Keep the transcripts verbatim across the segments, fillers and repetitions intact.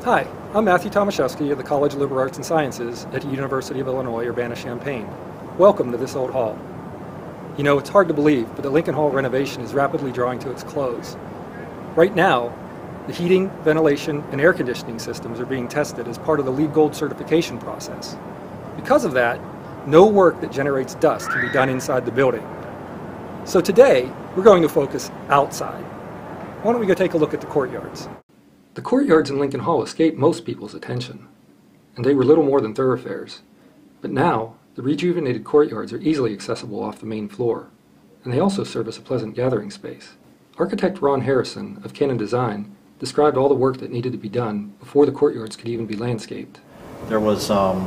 Hi, I'm Matthew Tomaszewski of the College of Liberal Arts and Sciences at the University of Illinois Urbana-Champaign. Welcome to this old hall. You know, it's hard to believe, but the Lincoln Hall renovation is rapidly drawing to its close. Right now, the heating, ventilation, and air conditioning systems are being tested as part of the LEED Gold certification process. Because of that, no work that generates dust can be done inside the building. So today, we're going to focus outside. Why don't we go take a look at the courtyards? The courtyards in Lincoln Hall escaped most people's attention, and they were little more than thoroughfares. But now, the rejuvenated courtyards are easily accessible off the main floor, and they also serve as a pleasant gathering space. Architect Ron Harrison of Canon Design described all the work that needed to be done before the courtyards could even be landscaped. There was um,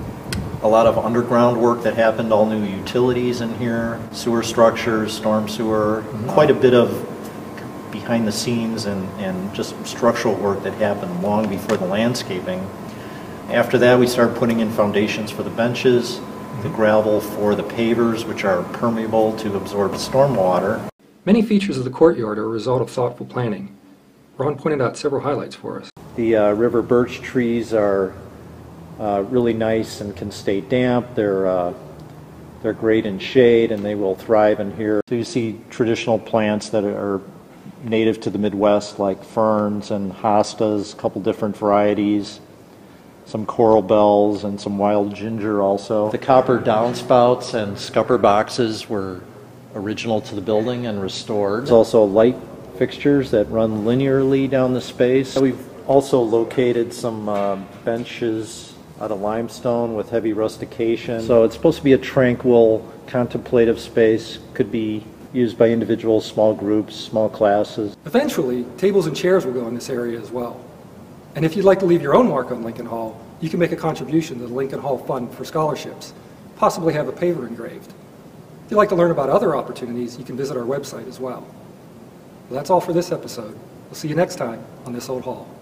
a lot of underground work that happened, all new utilities in here, sewer structures, storm sewer, mm-hmm. quite a bit of behind the scenes and, and just structural work that happened long before the landscaping. After that, we started putting in foundations for the benches, mm-hmm. the gravel for the pavers, which are permeable to absorb stormwater. Many features of the courtyard are a result of thoughtful planning. Ron pointed out several highlights for us. The uh, river birch trees are uh, really nice and can stay damp. They're, uh, they're great in shade and they will thrive in here. So you see traditional plants that are native to the Midwest, like ferns and hostas, a couple different varieties, some coral bells and some wild ginger also. The copper downspouts and scupper boxes were original to the building and restored. There's also light fixtures that run linearly down the space. We've also located some uh, benches out of limestone with heavy rustication. So it's supposed to be a tranquil, contemplative space. Could be used by individuals, small groups, small classes. Eventually, tables and chairs will go in this area as well. And if you'd like to leave your own mark on Lincoln Hall, you can make a contribution to the Lincoln Hall Fund for Scholarships, possibly have a paver engraved. If you'd like to learn about other opportunities, you can visit our website as well. Well, that's all for this episode. We'll see you next time on This Old Hall.